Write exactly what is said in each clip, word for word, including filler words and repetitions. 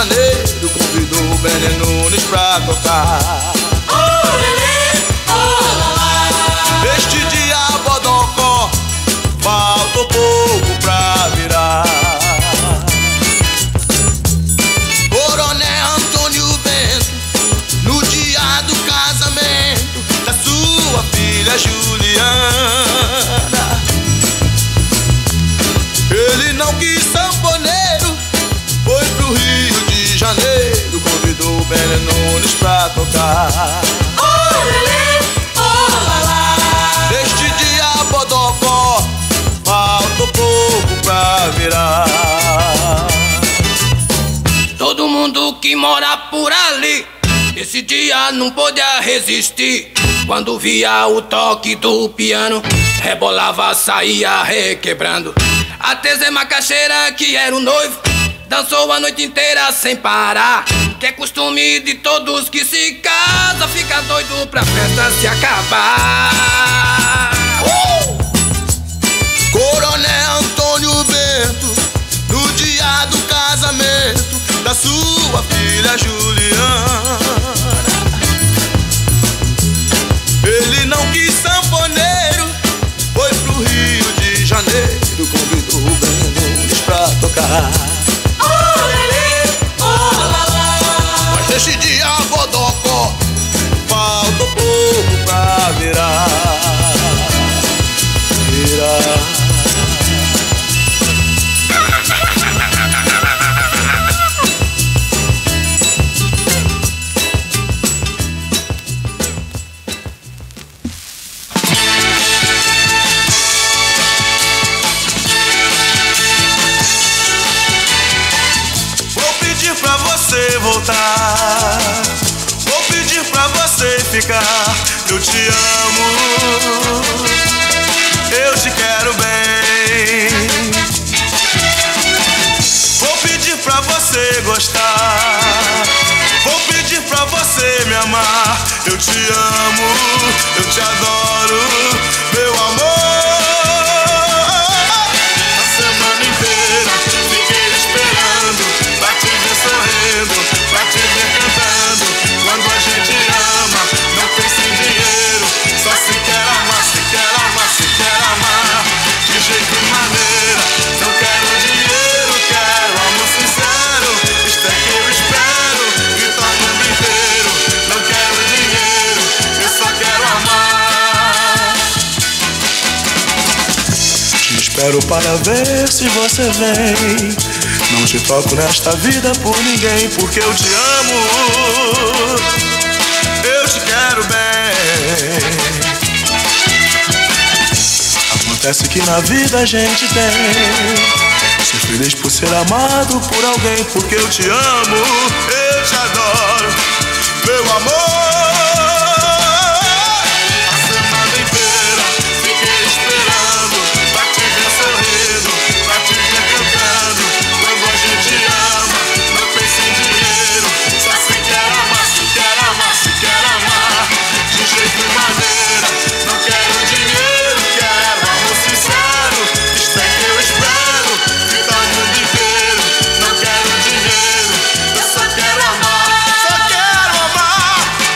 Janeiro convidou o Bené Nunes pra tocar. Oh, lelê, oh, lalá. Este dia Bodocó faltou pouco pra virar. Coronel Antônio Bento, no dia do casamento da sua filha Juliana, ele não quis sanfoneiro, foi pro Rio de Janeiro, convidou o Bené Nunes pra tocar. Oh, lelê, oh, lalá. Neste dia Bodocó faltou pouco pra virar. Todo mundo que mora por ali, esse dia não podia resistir. Quando via o toque do piano, rebolava, saía requebrando. Até Zé Macaxeira, que era o noivo, dançou a noite inteira sem parar. Que é costume de todos que se casam, fica doido pra festa se acabar. uh! Coronel Antônio Bento, no dia do casamento da sua filha Juliana, ele não quis sanfoneiro, foi pro Rio de Janeiro, convidou o Bené Nunes pra tocar. Oh, lelê, oh, lalá. Mas neste dia Bodocó faltou pouco pra virar. Virar. Voltar, vou pedir pra você ficar. Eu te amo, eu te quero bem. Vou pedir pra você gostar, vou pedir pra você me amar. Eu te amo, eu te adoro, meu amor. A semana inteira fiquei esperando pra te ver sorrindo, pra te ver cantando. Quando a gente ama, não pensa em dinheiro, só se quer amar, se quer amar, se quer amar. De jeito e maneira, não quero dinheiro, quero amor sincero. Isto é que eu espero, gritar o mundo inteiro. Não quero dinheiro, eu só quero amar. Te espero para ver se você vem. Não te toco nesta vida por ninguém, porque eu te amo, eu te quero bem. Acontece que na vida a gente tem ser feliz por ser amado por alguém, porque eu te amo, eu te adoro, meu amor. A semana inteira fiquei esperando pra te ver sorrindo, pra te ver cantando. Quando a gente ama, não pensa em dinheiro, só se quer amar, se quer amar, se quer amar. De jeito e maneira, não quero dinheiro, quero amor sincero. Isto é que eu espero, fica o mundo inteiro. Não quero dinheiro, eu só quero amar, só quero amar.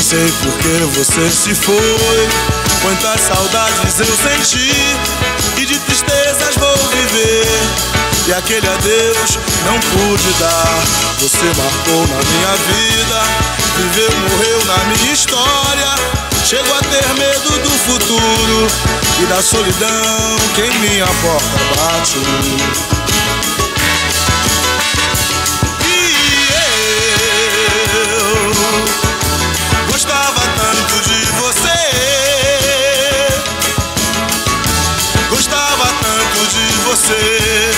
sei por que você se foi. Quantas saudades eu senti e de tristezas vou viver. E aquele adeus não pude dar. Você marcou na minha vida, viveu, morreu na minha história. Chego a ter medo do futuro e da solidão que em minha porta bate. E eu gostava tanto de você, gostava tanto de você.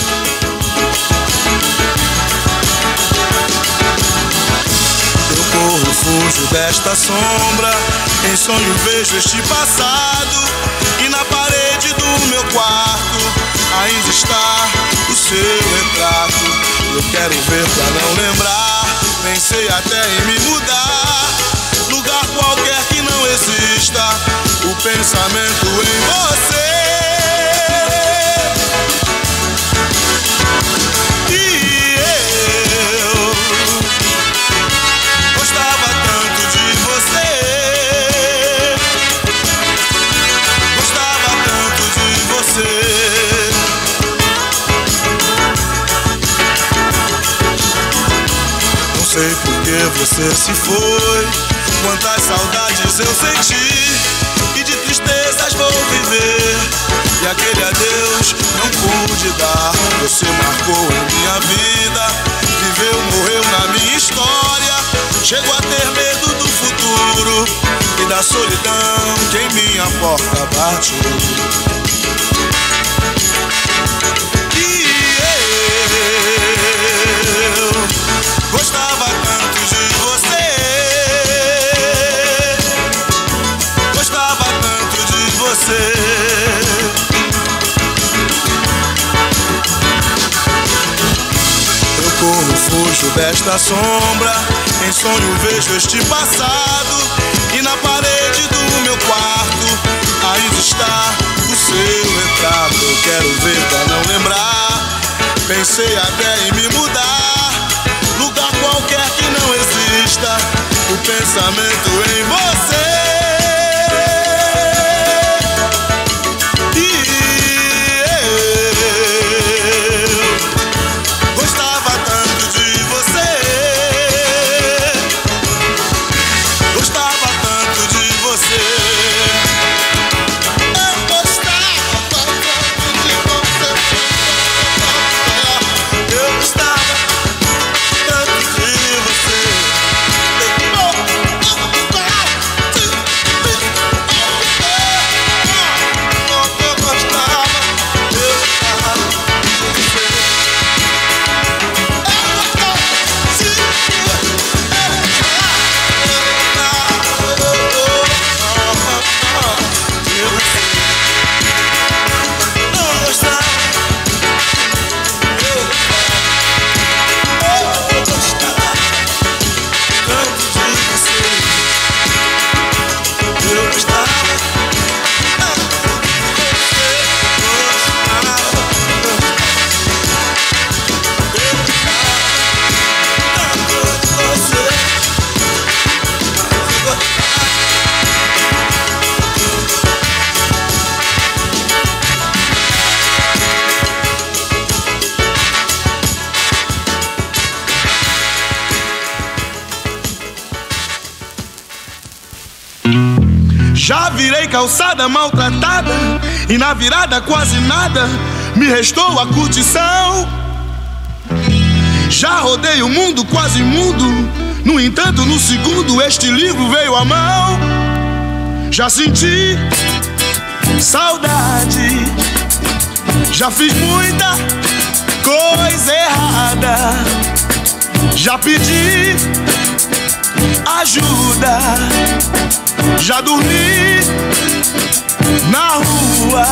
Eu corro, fujo desta sombra, em sonho vejo este passado, e na parede do meu quarto ainda está o seu retrato. Eu quero ver pra não lembrar, pensei até em me mudar, lugar qualquer que não exista o pensamento em você. E eu gostava tanto de você, gostava tanto de você. Não sei por que você se foi, quantas saudades eu senti e de tristezas vou viver. E aquele adeus não pude dar. Você marcou em minha vida, viveu, morreu na minha história. Chego a ter medo do futuro e da solidão que em minha porta bate. E eu gostava tanto de você, gostava tanto de você. Eu corro, fujo desta sombra, em sonho vejo este passado, e na parede do meu quarto ainda está o seu retrato. Eu quero ver pra não lembrar, pensei até em me mudar, lugar qualquer que não exista o pensamento em você. Já virei calçada maltratada, e na virada quase nada me restou a curtição. Já rodei o mundo quase mudo, no entanto no segundo este livro veio à mão. Já senti saudade, já fiz muita coisa errada, já pedi ajuda, já dormi na rua,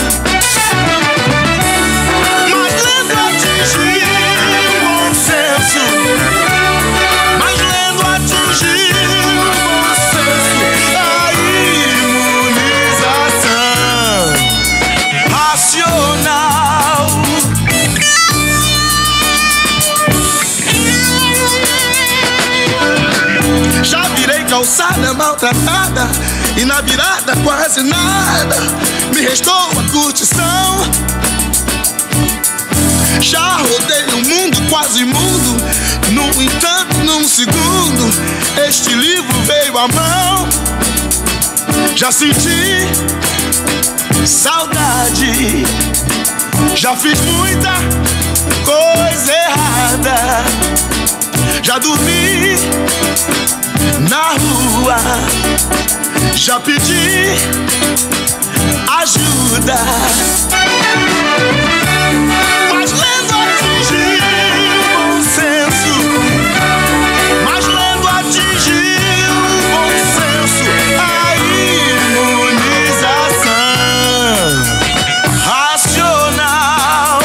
mas lendo atingi o bom senso, mas lendo atingi o bom senso, a imunização racional. Já virei calçada maltratada, e na virada quase nada me restou a curtição. Já rodei o mundo quase imundo, no entanto, num segundo, este livro veio à mão. Já senti saudade, já fiz muita coisa errada, já dormi na rua, já pedi ajuda, mas lendo atingi o bom senso, mas lendo atingi o bom senso, a imunização racional.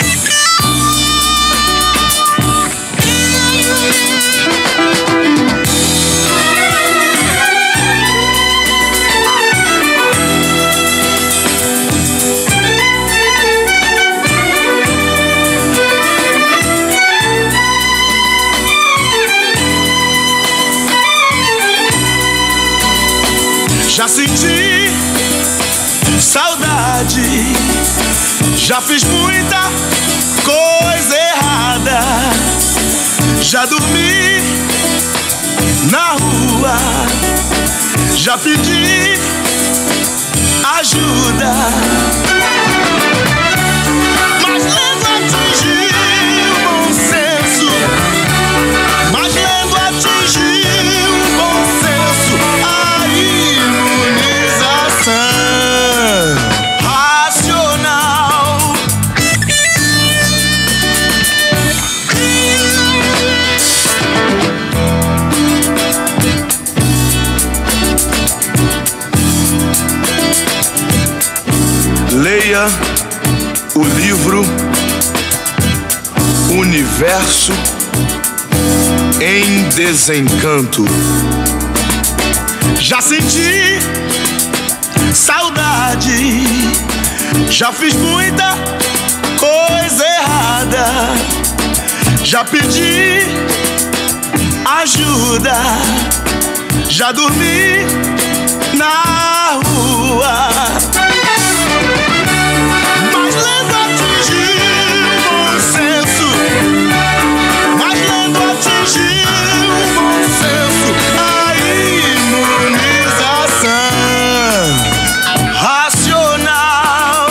Já senti saudade, já fiz muita coisa errada, já dormi na rua, já pedi ajuda, mas lendo atingi o bom senso, mas lendo atingi o bom senso, a imunização racional. Leia o livro Universo em Desencanto. Já senti saudade, já fiz muita coisa errada, já pedi ajuda, já dormi na rua, mas lendo atingi o bom senso, mas lendo atingi o bom senso, a imunização racional.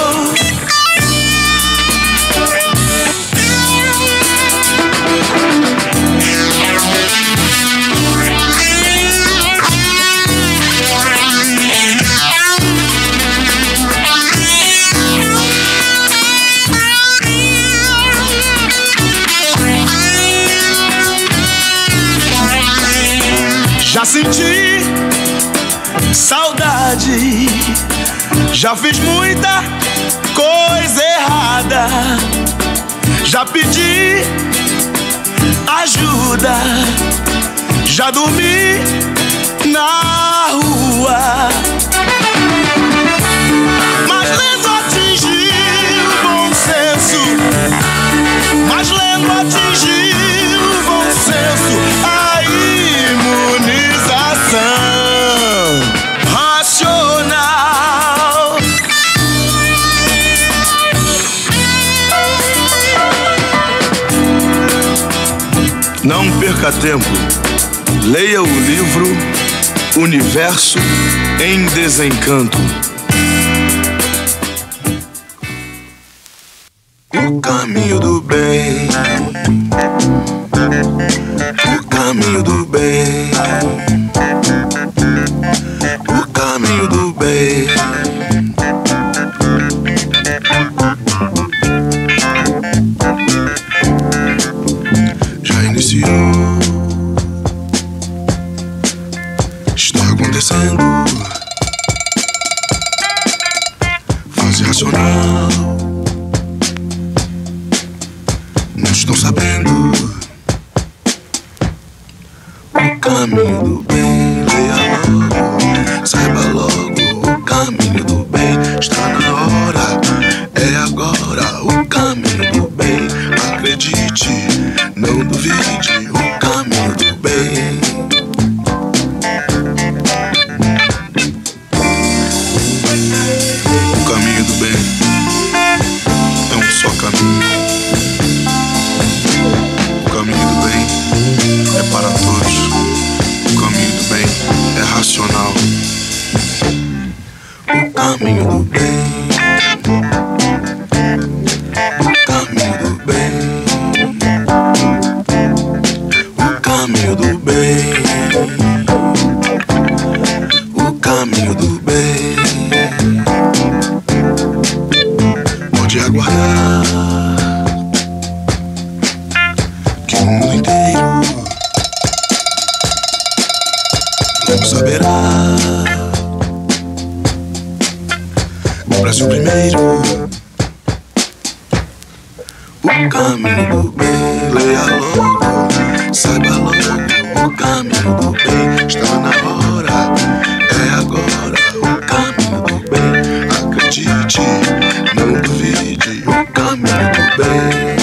Já senti saudade, já fiz muita coisa errada, já pedi ajuda, já dormi na rua, mas lendo atingi o bom senso, mas lendo atingi o bom senso, a imunização racional. Não perca tempo, leia o livro Universo em Desencanto. O caminho do bem, o caminho do bem, o caminho do bem. Já iniciou, está acontecendo, fase racional. Não estou sabendo o caminho do bem. Leia logo, saiba logo o caminho do bem. Está na hora, é agora o caminho do bem. Acredite, não duvide, o caminho do bem. caminho do bem, o caminho do bem. Pode aguardar que o mundo inteiro não saberá. O Brasil primeiro, o caminho do bem. Leia logo, saiba logo, o caminho do bem. Está na hora, é agora, o caminho do bem. Acredite, não duvide, o caminho do bem.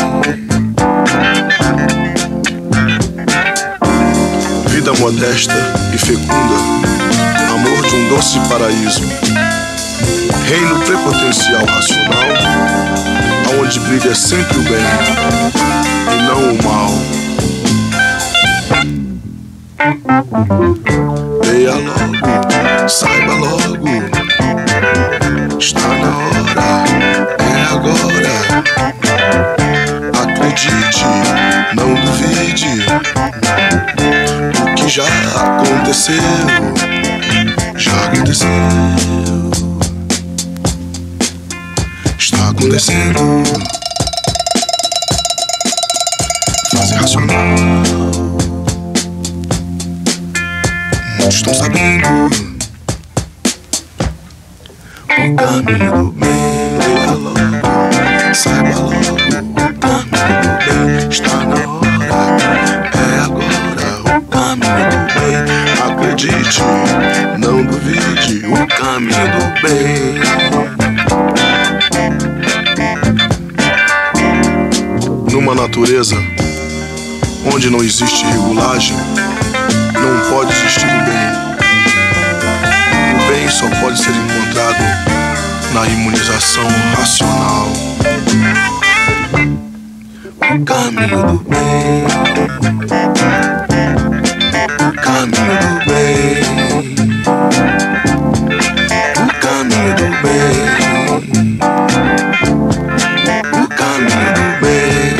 Vida modesta e fecunda, amor de um doce paraíso, reino prepotencial racional, aonde brilha sempre o bem e não o mal. Leia logo, saiba logo, está na hora, é agora. Acredite, não duvide, o que já aconteceu, já aconteceu. Está acontecendo. Fase racional, muitos estão sabendo. O caminho do bem, leia logo, saiba logo, o caminho do bem. Está na hora, é agora, o caminho do bem. Acredite, não duvide, o caminho do bem. Numa natureza onde não existe regulagem, não pode existir o bem. O bem só pode ser encontrado na imunização racional. O caminho do bem, o caminho do bem, o caminho do bem, o caminho do bem.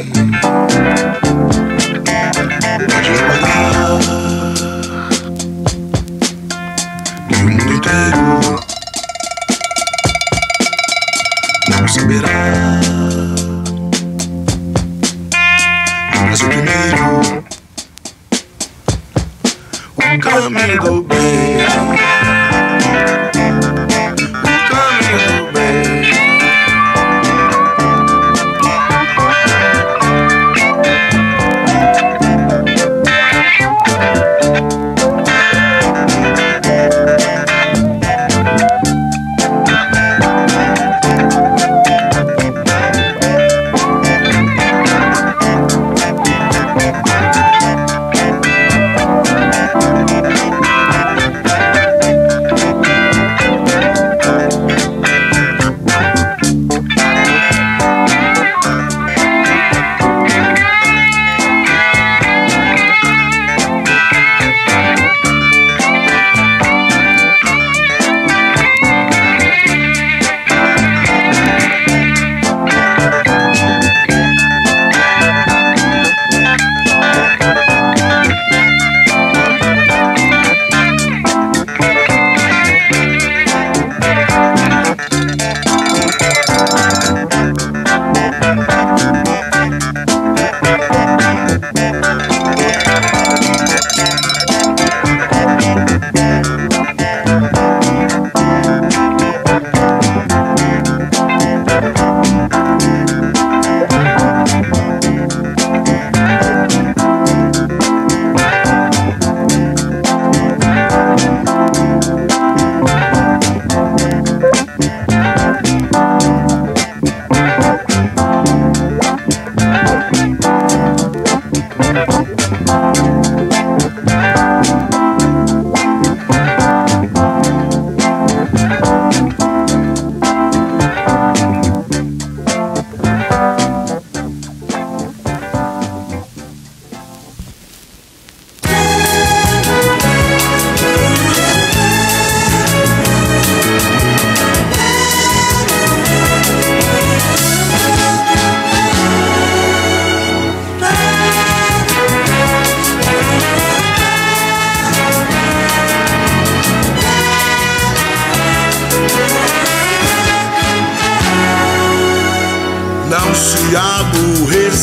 Pode aguardar que o mundo inteiro não saberá. O Brasil primeiro, o caminho do bem, o caminho do bem.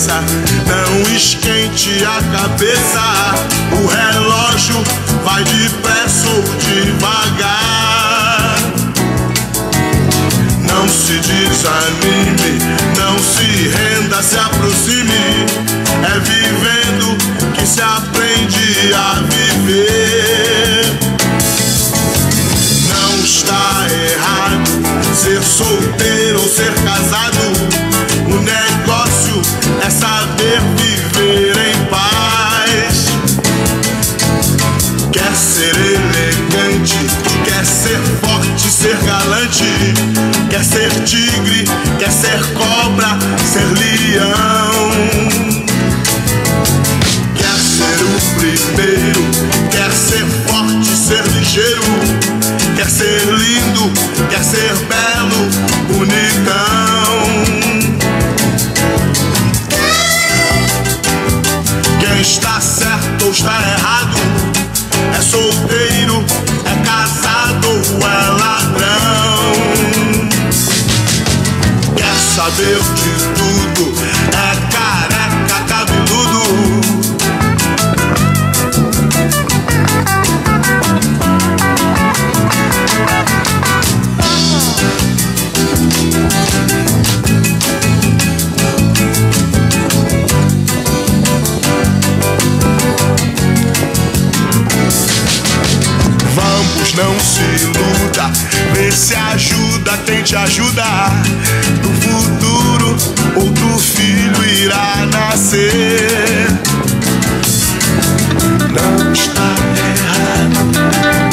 aborreça, não esquente a cabeça. O relógio vai depressa ou devagar. Não se desanime, não se renda, se aproxime. É vivendo que se aprende a viver. Não está errado ser solteiro ou ser casado. O negócio é saber viver em paz. Quer ser elegante, quer ser forte, ser galante. Quer ser tigre, quer ser cobra, ser leão. Quer ser o primeiro, quer ser forte, ser ligeiro. Quer ser lindo, quer ser belo, bonitão. Quem está certo ou está errado, é solteiro, é casado ou é ladrão. Quer saber de tudo, é careca, cabeludo. Vamos, não se iluda, vê se ajuda quem te ajuda. No futuro, outro filho irá nascer. Não está errado.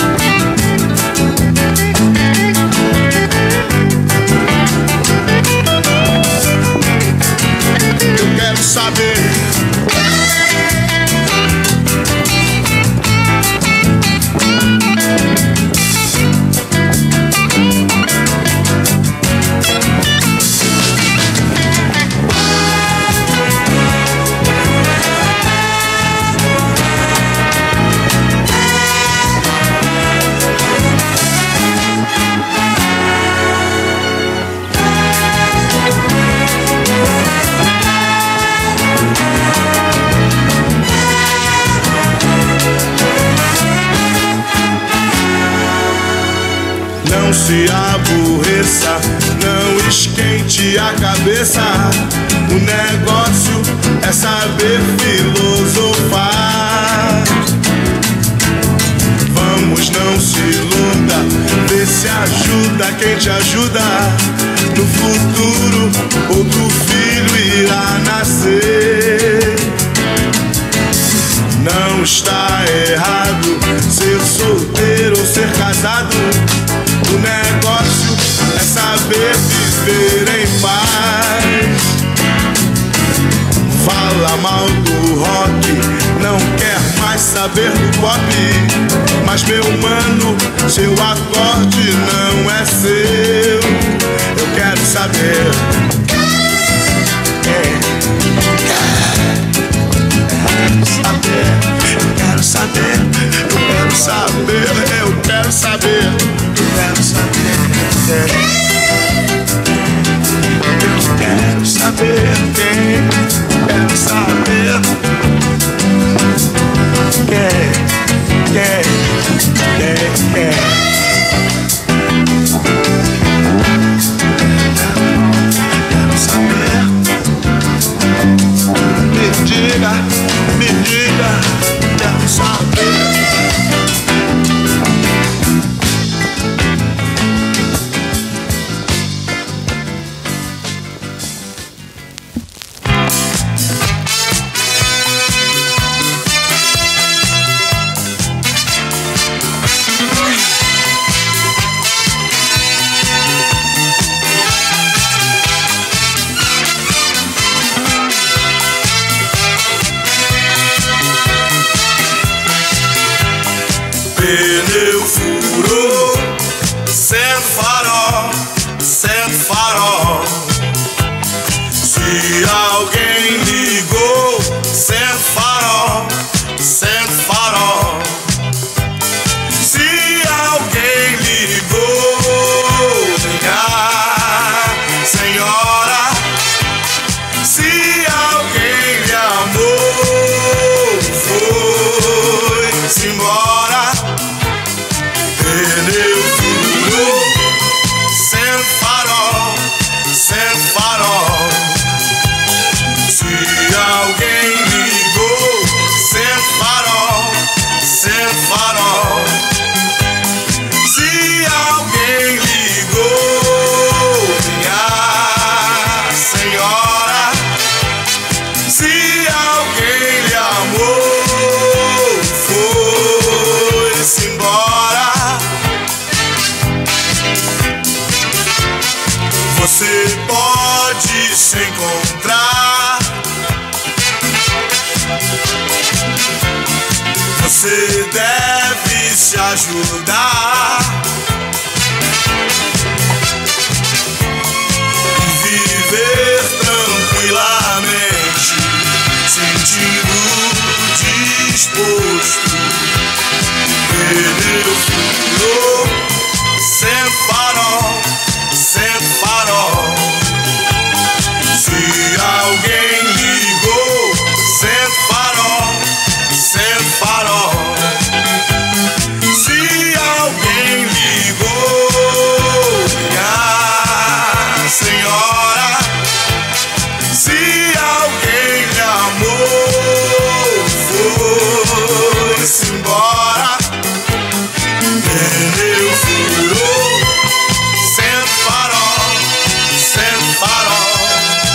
Eu quero saber. Não se aborreça, não esquente a cabeça. O negócio é saber filosofar. Vamos, não se iluda, vê se ajuda quem te ajuda. No futuro, outro filho irá nascer. Não está errado ser solteiro ou ser casado. O negócio é saber viver em paz. Fala mal do rock, não quer mais saber do pop. Mas meu mano, seu acorde não é seu. Eu quero saber. É. Eu quero saber, eu quero saber, eu quero saber, eu quero saber, eu quero saber, eu quero saber, quem, quem, quem, quem. Me diga, me diga, quero saber. Pneu furou, sendo farol, sendo farol. Se alguém ligou, sendo farol, sendo farol. Se alguém ligou, ligar, senhora. Se alguém se encontrar. Você deve se ajudar e viver tranquilamente, sentindo disposto. Pneu furou, sem farol, sem farol. Se alguém ligou, sem farol, sem farol. Se alguém ligou, minha senhora, se alguém lhe amou, foi-se embora. Pneu furou, sem farol, sem farol.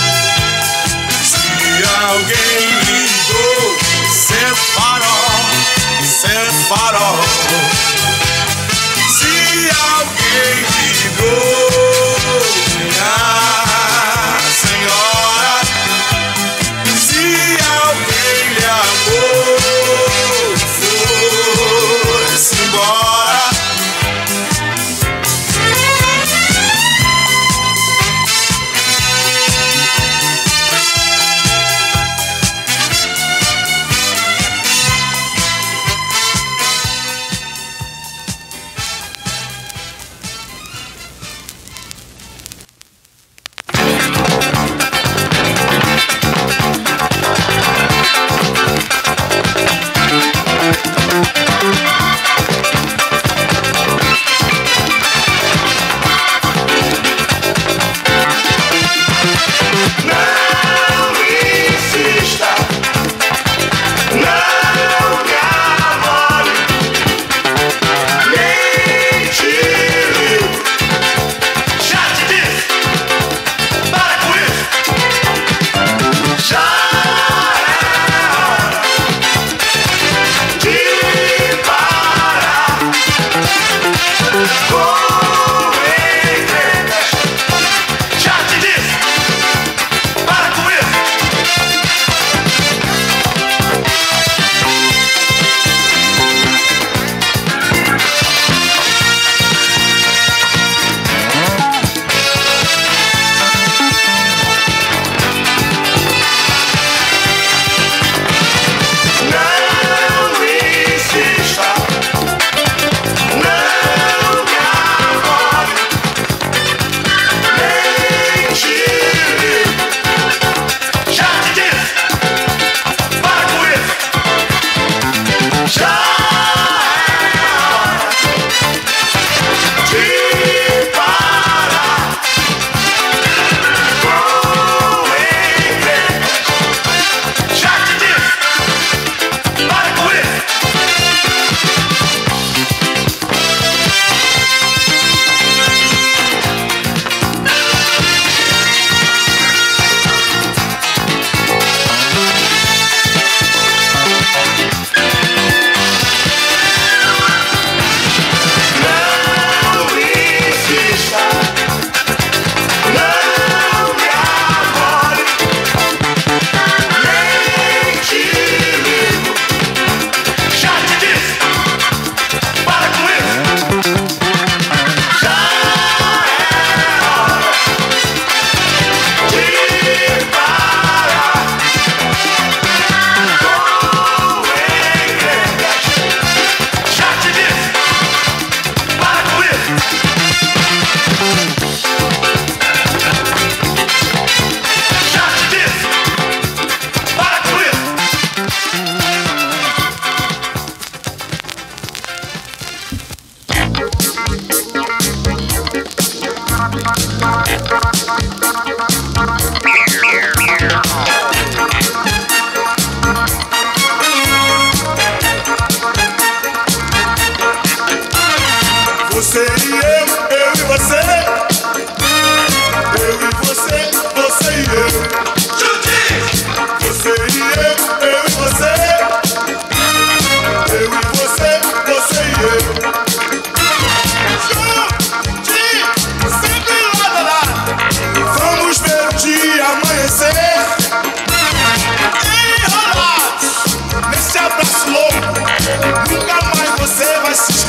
Se alguém ligou, sem farol, sem farol. Se alguém ligou, minha senhora, se alguém lhe amou, foi-se embora.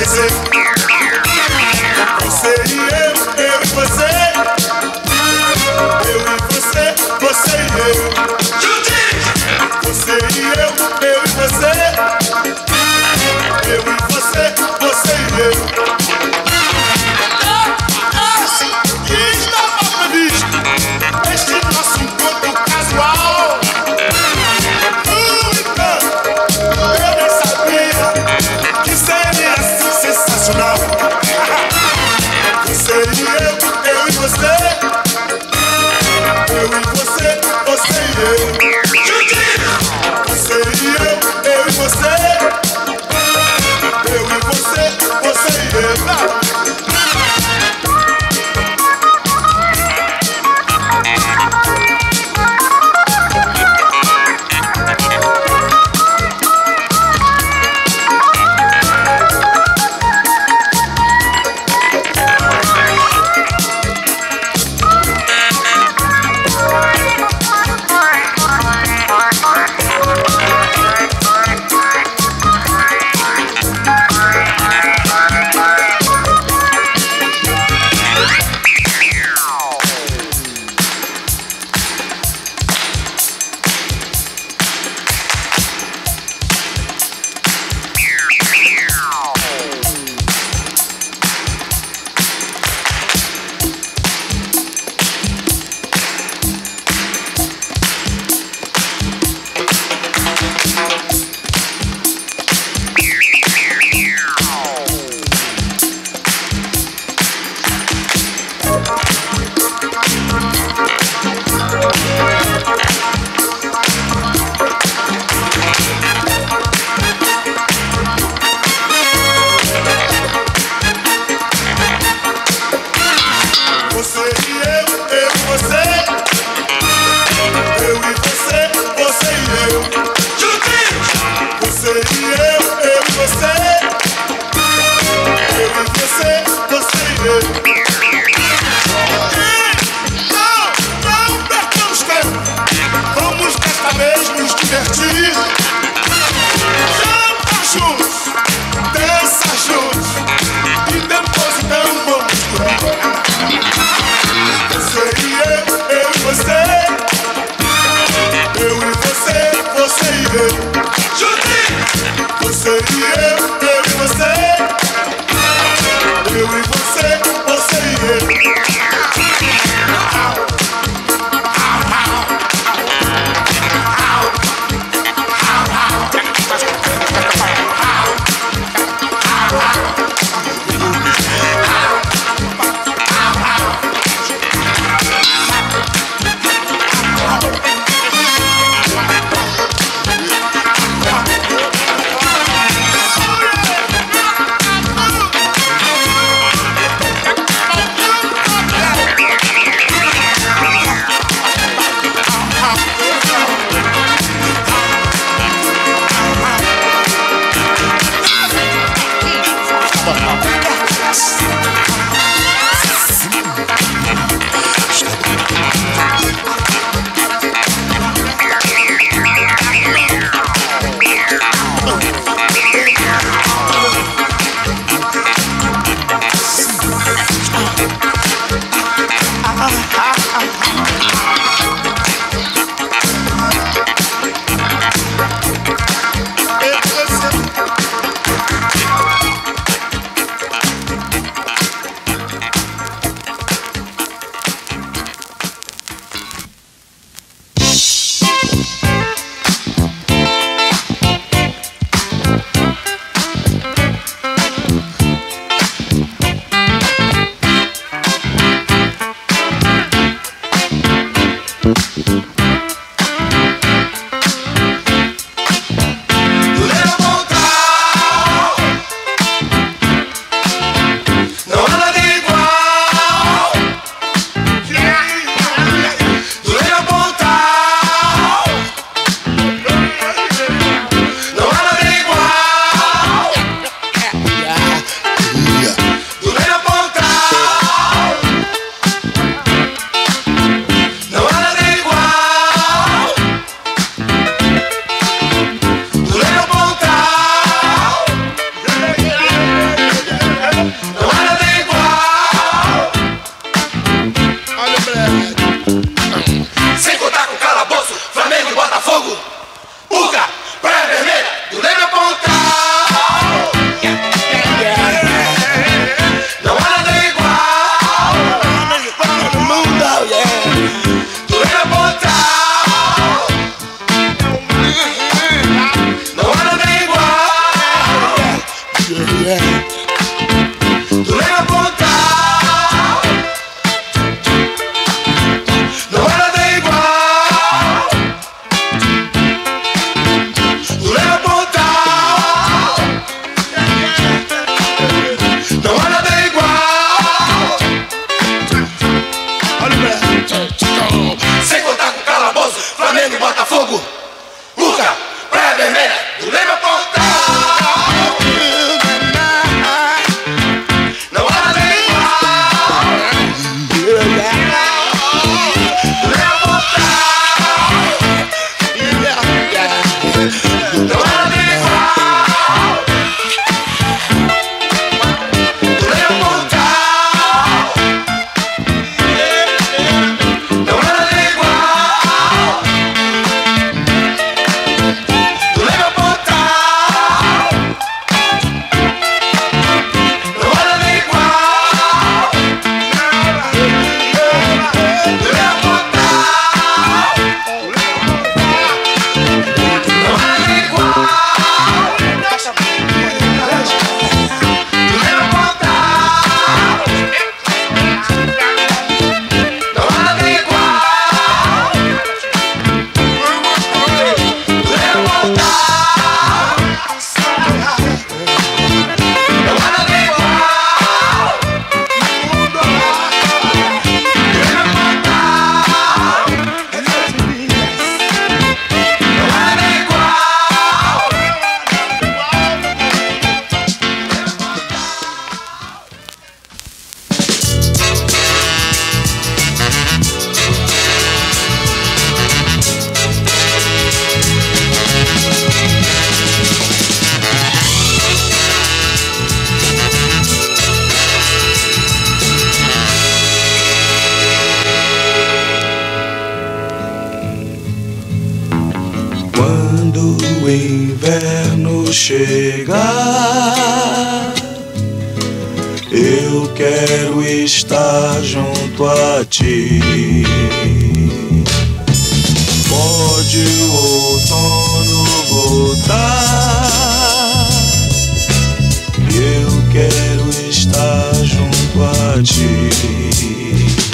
esquecer. Você e eu, eu e você. Eu e você, você e eu. Você e eu, eu e você. Eu e você, você e eu. E estava previsto este nosso encontro casual. No entanto, eu nem sabia que seria assim sensacional. Você e eu, eu e você. Eu e você, você e eu. Você e eu, eu e você. Eu e você, você e eu. Oh, yeah. Do Leme a Pontal não há nada igual. Do Leme a Pontal não há nada igual. Olha o sem contar com o Calabouço, Flamengo e Botafogo, Urca, Praia Vermelha, do Leme a Pontal. Não há nada igual. Do Leme a Pontal não há nada igual. Do Leme a Pontal não há nada igual. Do Leme a Pontal não há nada igual. Do Leme a Pontal não há nada igual. Do Leme a Pontal não há nada igual. Do Leme a Pontal não há nada igual. Do Leme a Pontal não há nada igual. Quando o inverno chegar, eu quero estar junto a ti. Pode o outono voltar, eu quero estar junto a ti.